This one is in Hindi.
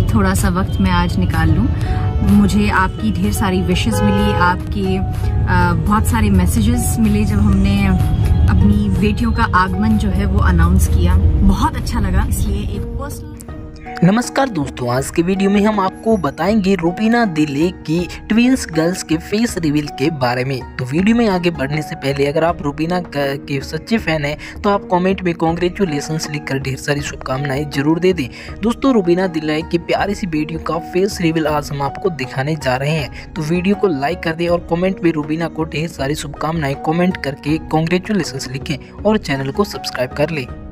थोड़ा सा वक्त मैं आज निकाल लूँ। मुझे आपकी ढेर सारी विशेस मिली, आपके बहुत सारे मैसेजेस मिले जब हमने अपनी बेटियों का आगमन जो है वो अनाउंस किया। बहुत अच्छा लगा, इसलिए एक पर्सनल नमस्कार दोस्तों, आज के वीडियो में हम आपको बताएंगे रुबीना दिले की ट्विंस गर्ल्स के फेस रिवील के बारे में। तो वीडियो में आगे बढ़ने से पहले अगर आप रुबीना के सच्चे फैन हैं तो आप कमेंट में कॉन्ग्रेचुलेशंस लिखकर ढेर सारी शुभकामनाएं जरूर दे दें। दोस्तों, रुबीना दिले की प्यारी सी बेटियों का फेस रिवील आज हम आपको दिखाने जा रहे हैं, तो वीडियो को लाइक कर दें और कमेंट में रुबीना को ढेर सारी शुभकामनाएं कमेंट करके कॉन्ग्रेचुलेशंस लिखें और चैनल को सब्सक्राइब कर लें।